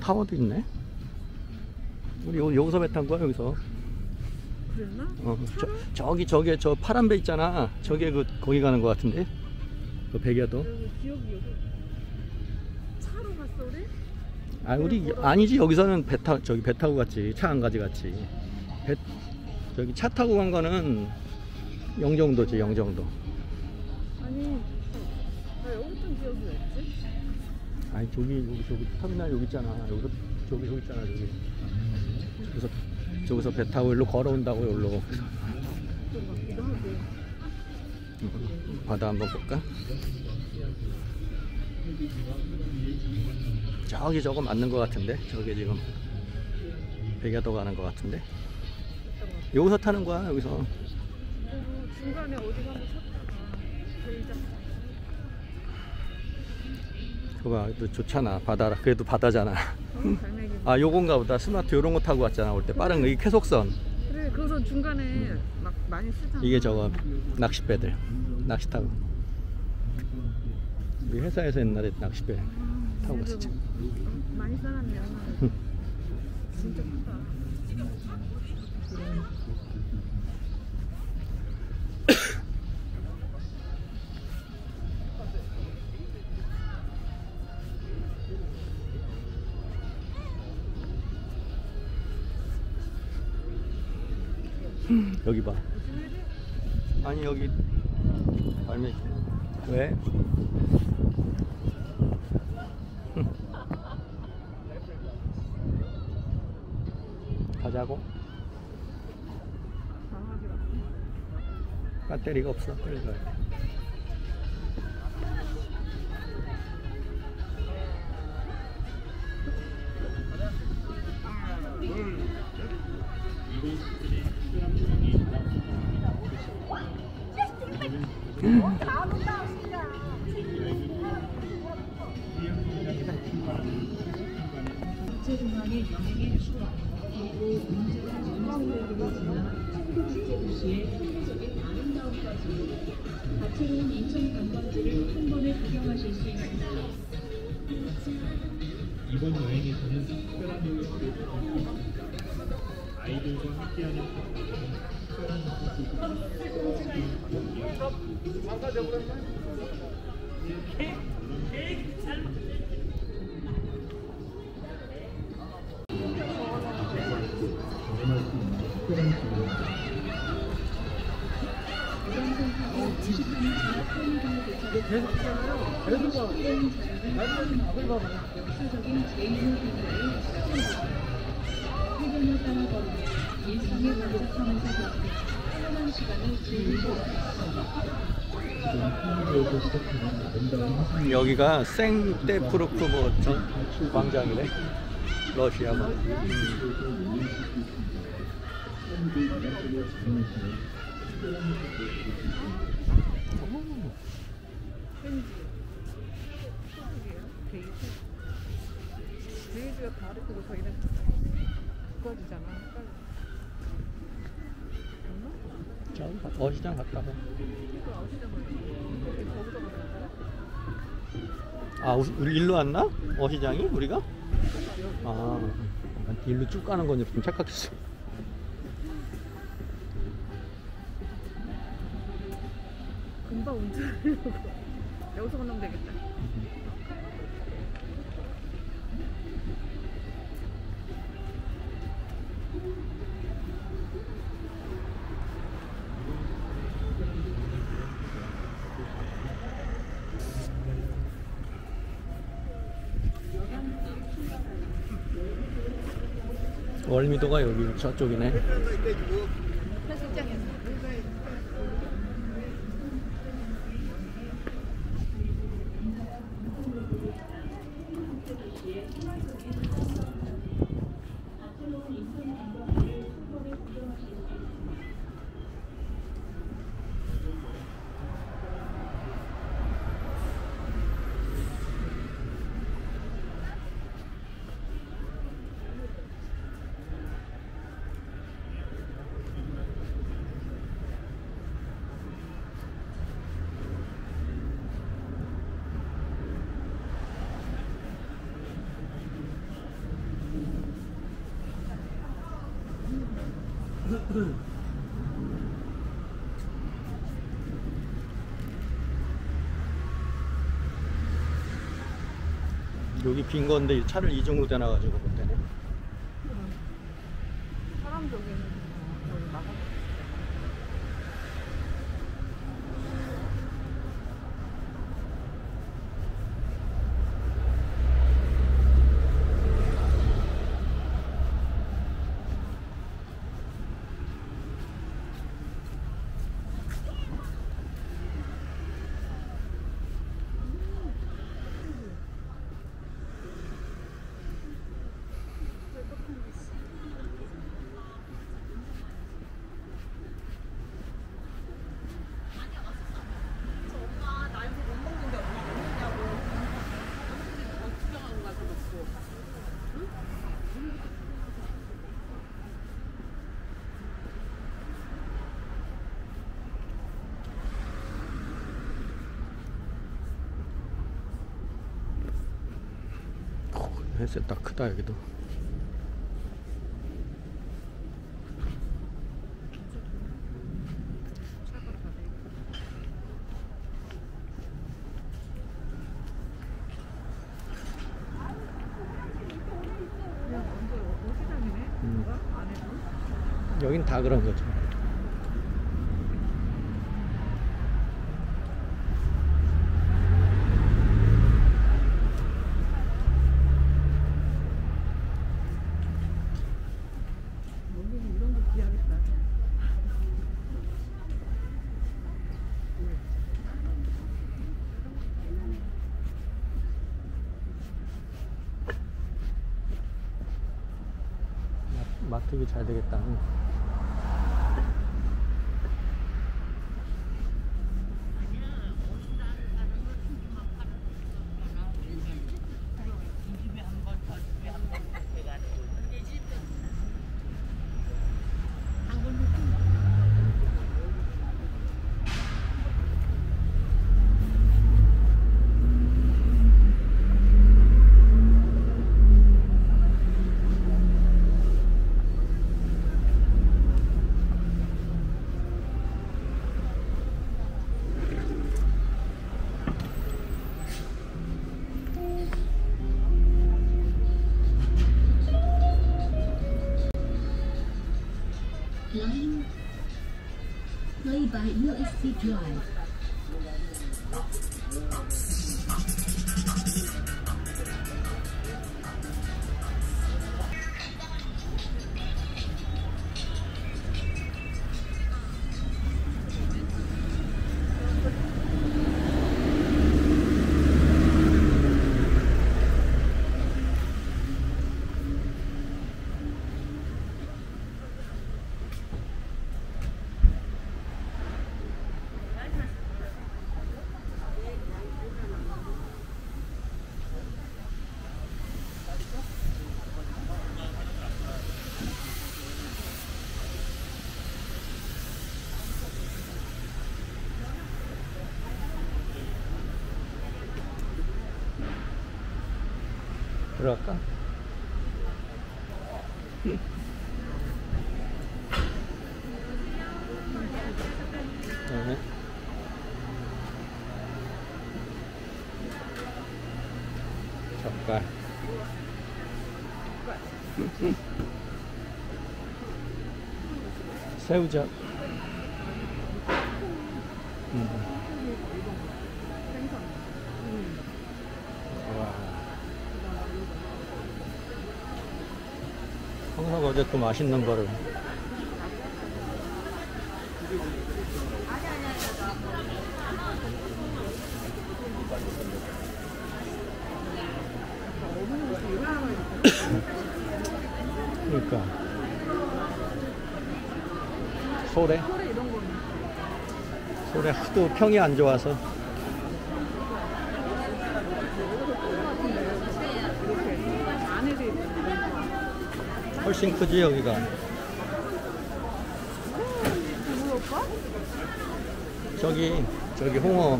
타워도 있네. 우리 여기서 배 탄 거야, 여기서. 그랬나? 저기 저 파란 배 있잖아. 저게 거기 가는 거 같은데. 그 백야도. 기억이 여기. 차로 갔어 우리? 아, 우리 아니지. 여기서는 저기 배 타고 갔지. 차 안 가져갔지. 저기 차 타고 간 거는 영종도지, 영종도. 아니, 나 여기던 기억이 왜 있지? 아니, 저기 터미널 여기 있잖아. 저기 있잖아, 저기. 저기서 배 타고 일로 걸어온다고, 일로. 좀 같기도 하고. 바다 한번 볼까? 저기 저거 맞는 것 같은데? 저게 지금 백야도 가는 것 같은데? 여기서 타는 거야, 여기서. 그리고 중간에 어디 가면 섰다가 제일 그거 좋잖아, 바다라. 그래도 바다잖아. 갈매기. 아, 요건가 보다. 스마트 요런 거 타고 왔잖아, 올 때. 빠른 거, 이 쾌속선. 그래, 거기서 중간에 막 많이 쓰잖아. 이게 저거 낚싯배들. 낚시 타고. 우리 회사에서 옛날에 낚싯배 타고 갔었지. 많이 써놨네. 진짜 크다. 여기 봐. 아니, 여기 발매. 왜? 가자고? 배터리가 없어. 그러니까. 국제공항의 여행의 추억, 그리고 문제가 전설되기로 지나 한국 도시의 세계적인 아름다움까지 다채로운 인천 관광지를 한 번에 구경하실 수 있습니다. 이번 여행에서는 특별한 요소를 아이들과 함께하는 역사적인 제2의 해변을 따라 걸으며 일상에 만족하면서 편안한 시간을 즐길 수 있습니다. 여기가 생테프루크 광장이래. 러시아 뭐. 베이지가 다르고 저희는 그거지잖아. 저 어시장 갔다 와. 아, 우리 일로 왔나? 어시장이? 우리가? 아, 일로 쭉 가는 건지 좀 착각했어. 금방 운전하려고 여기서 건너면 되겠다. 월미도가 여기 저쪽이네. 헬스장에서. 여기 빈 건데 차를 이중으로 대놔가지고 그때는. 사람 저기 있는 여기 나가. 햇볕 딱 크다 여기도. 여긴 다 그런 거죠. 이런 거 귀하겠다. 마트기 잘 되겠다. Line play by USB drive. 들어갈까? 네. 젓갈. 새우젓. 와. 항상 어제 또 맛있는 거를. 그러니까 소래? 소래 하도 평이 안 좋아서. 훨씬 크지 여기가. 저기 홍어.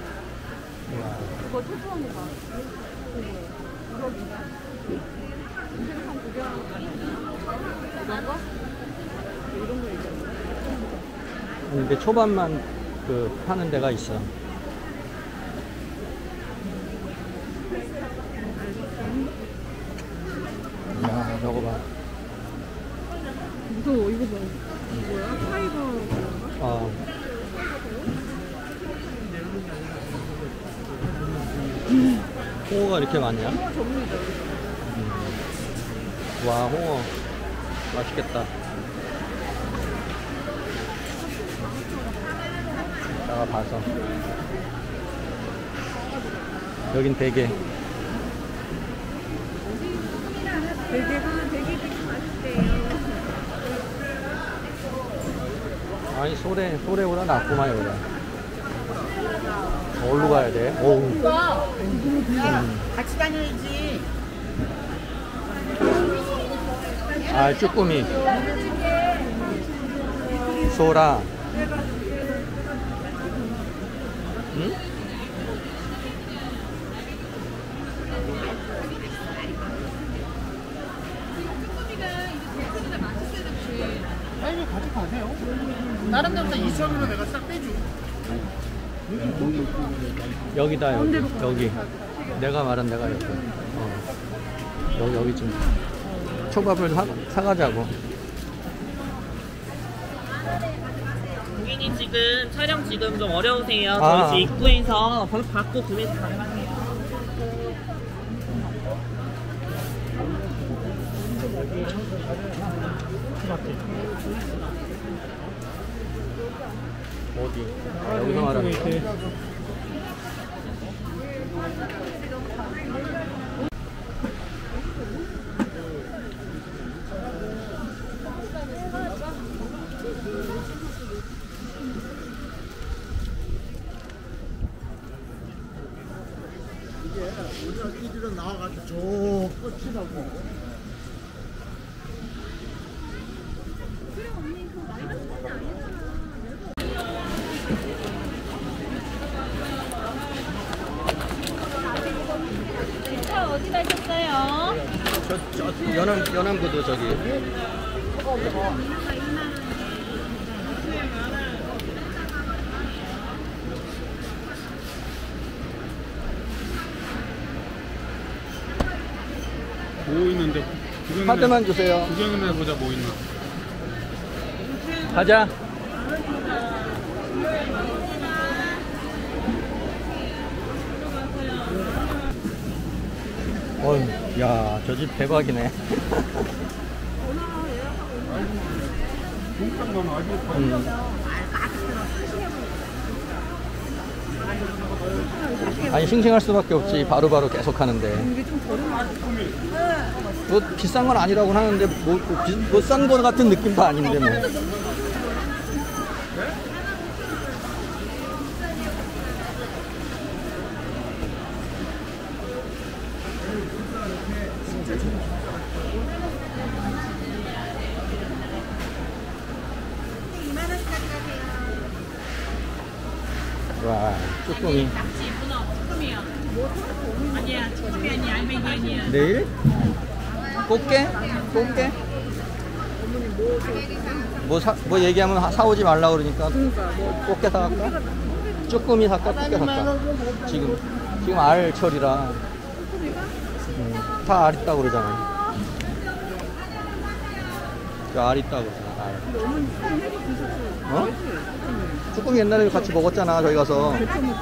그거 초조한 거 봐. 생선 구경 이런 거? 이런 거 얘기하는 거야? 근데 초밥만 그 파는 데가 있어. 야, 저거 봐. 무서워. 이거 봐. 뭐야? 타이거 그런가? 어. 홍어가 이렇게 많냐? 전문이다. 와, 홍어 맛있겠다. 이따가 봐서. 여긴 대게. 대게가 되게 맛있대요. 아니, 소래보다 낫구만, 여기가. 어디로 가야 돼? 어우. 같이 다녀야지. 아, 쭈꾸미. 소라. 응? 빨리 같이 가세요. 다른 데보다 2,000원으로 내가 싹 빼줘. 여기다, 여기. 내가 말한 데가 여기. 여기 좀. 초밥을 사가자고. 고객님 지금 촬영 지금 좀 어려우세요. 아. 저희 지금 입구에서 번호 받고 구매 가능하세요. 어디? 아, 여기서 말하는 거. 우리가 끼리로 나와가지고 저 끝이라고. 어디 가셨어요? 저 연안부도 저기. 뭐 있는데? 카드만 주세요. 구경이나 해보자 뭐 있나. 가자. 어휴, 야, 저 집 대박이네. 아니, 싱싱할 수밖에 없지. 바로바로 계속 하는데. 뭐 비싼 건 아니라고 하는데 뭐 싼 거 같은 느낌도 아닌데 뭐. 와, 쭈꾸미. 아니야, 쭈꾸미 아니야, 알맹이 아니야. 내일? 꽃게? 꽃게? 뭐 얘기하면 사오지 말라 그러니까. 꽃게 사갈까? 쭈꾸미 살까? 꽃게 살까? 지금 알철이라. 다 알 있다고 그러잖아. 알 있다고 그러잖아. 알. 어? 쭈꾸미 옛날에 같이 먹었잖아, 저희 가서.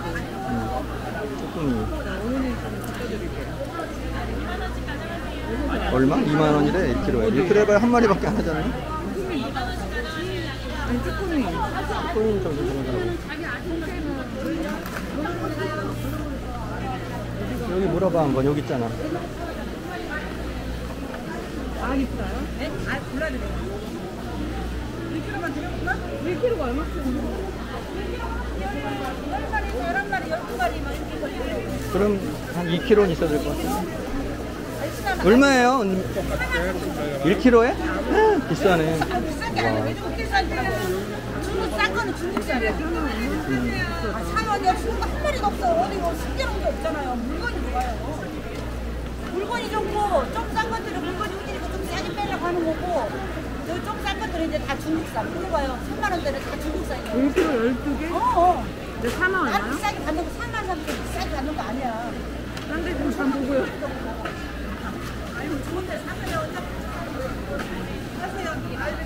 쭈꾸미. 얼마? 2만원이래, 1kg에. 1kg에 봐야 한 마리밖에 안 하잖아. 아니, 쭈꾸미. 쭈꾸미는 저기 저거더라고. 여기 물어봐, 한번. 여기 있잖아. 알 있어요? 네? 알 골라드려요. 1kg만 드려볼까? 1kg가 얼마큼? 10마리, 12마리만 이렇게. 그럼 한 2kg는 있어야 될 것 같아. 얼마예요? 1kg에? 비싸네. 와. 싼 거는 중국산이야. 아, 상어냐, 중국 한 마리도 없어. 어디 뭐 신기한 게 없잖아요. 물건이 좋아요. 물건이 좋고 좀 싼 것들은 물건이 우리니까 좀 싸게 빼려고 하는 거고 좀 싼 것들은 이제 다 중국산. 그래 봐요. 3만 원대는 다 중국산이에요. 1kg 12개? 어. 근데 4만 다 얼마요? 비싸게 받는 거 3만 3천 비싸게 받는 거 아니야. 딴데 좀 잘 보고요. 아니 좋은데 사세요. 사세요.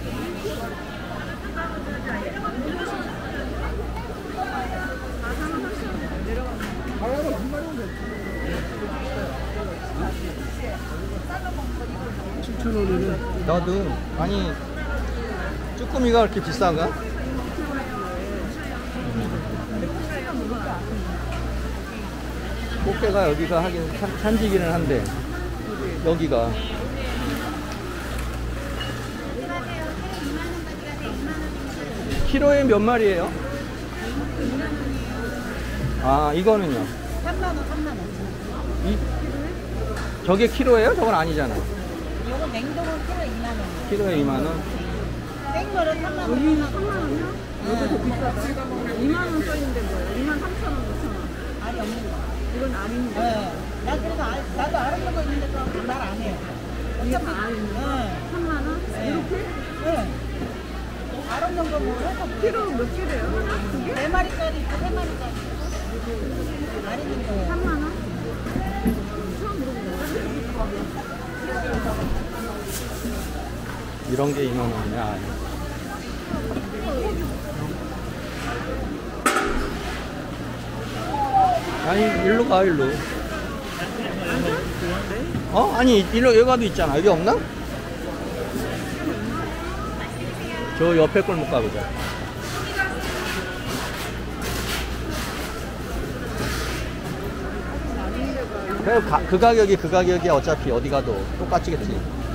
너도 아니 쭈꾸미가 그렇게 비싼가? 꽃게가 여기가 하긴 산지기는 한데 여기가 키로에 몇 마리예요? 아 이거는요? 3만 원, 3만 원. 이 저게 키로예요? 저건 아니잖아. 요거 냉동은 키로에 2만 원. 키로에 2만 원. 생거는 3만 원. 여기 3만 원이요? 여기 더 비싸다. 2만 원 써있는데 뭐예요? 2만 3천 원, 5천 원. 알이 없는 거. 이건 알인데. 네. 나 그래서 나도 알았는 거 있는데 말 안 해요. 이게 어차피 다 알인데. 네. 3만 원? 네. 이렇게? 네. 알았는 거뭐 해서 키로 몇 개래요? 하나? 두 개? 4마리짜리 있고 3마리짜리 있고 알 있는 거예요. 3만 원? 처음 물어보는 이런 게 2만 원이야. 아니 일로 가 일로. 어? 아니 일로 여기 가도 있잖아. 여기 없나? 저 옆에 골목 가보자. 그래, 그 가격이 어차피 어디 가도 똑같이겠지.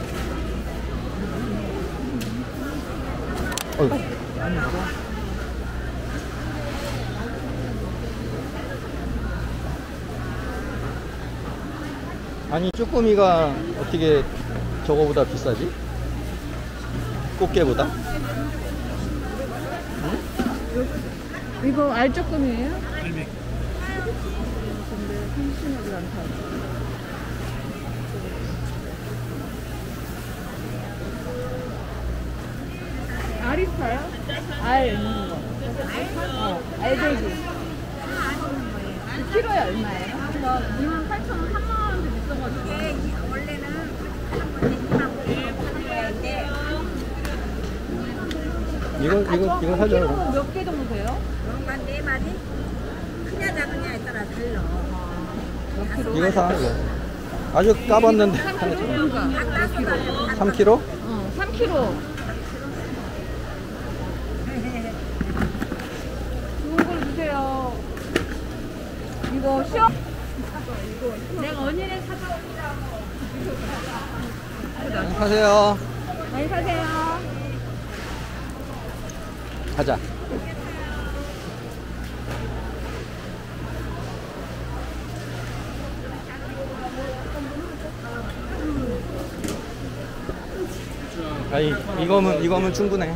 어휴. 아니 쭈꾸미가 어떻게 저거보다 비싸지? 꽃게보다? 이거 알조금이에요? 근데 싱싱하지 않다. 알이 파요? 알 있는 거. 알배기. 키로에 얼마예요? 28,000원, 3만원인데 비싸가지고. 원래는 한 번에 2만 5천 거야 이제 이거 사자. 키로 몇 개 정도 돼요? 한 4마리? 크냐 작으냐에 따라 달라. 이거 사 이거. 아주 까봤는데 3kg? 3kg. 좋은 걸 주세요. 이거 시험. 내가 언니네 사줘옵니다. 사세요. 많이 사세요. 가자. 아니 이거면 충분해.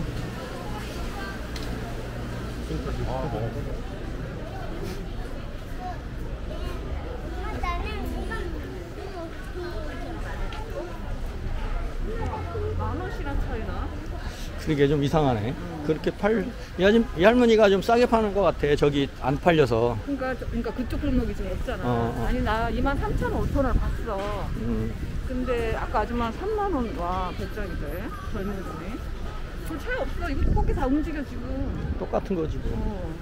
만 원씩이나 차이나? 그게 좀 이상하네. 그렇게 이 할머니가 좀 싸게 파는 것 같아. 저기 안 팔려서. 그러니까 그쪽 골목이 지금 없잖아. 어. 아니 나 23,500원 봤어. 근데 아까 아줌마 3만 원 와 배짱이래. 젊은 분이. 별 차이 없어. 이거 꽃게 다 움직여 지금. 똑같은 거지 뭐.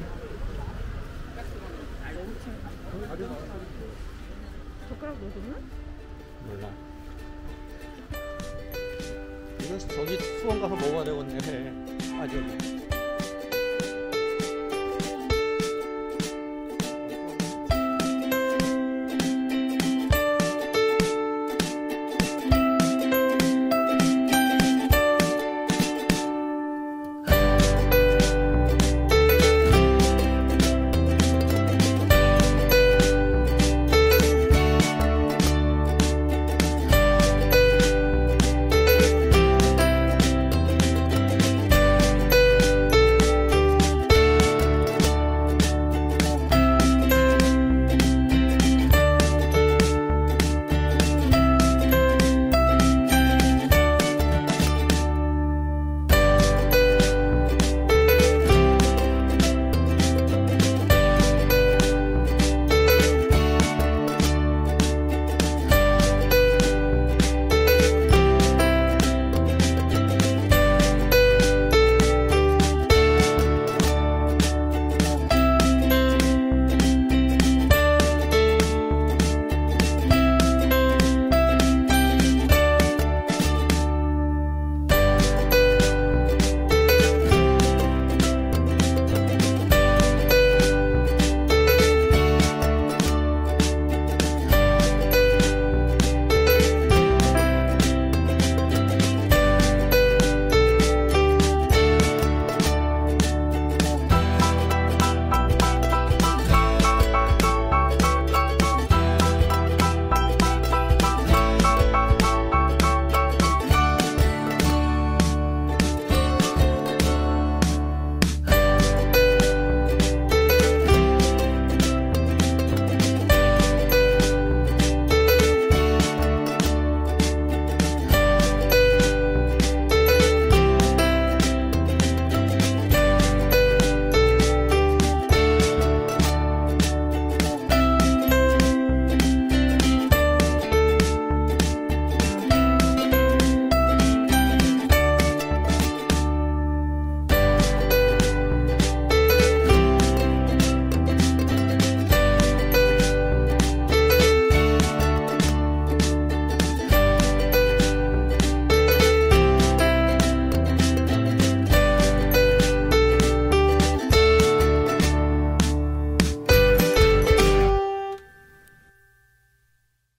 젓가락 넣어줬나? 몰라. 이건 저기 수원 가서 먹어야 되겠네. 아 저기.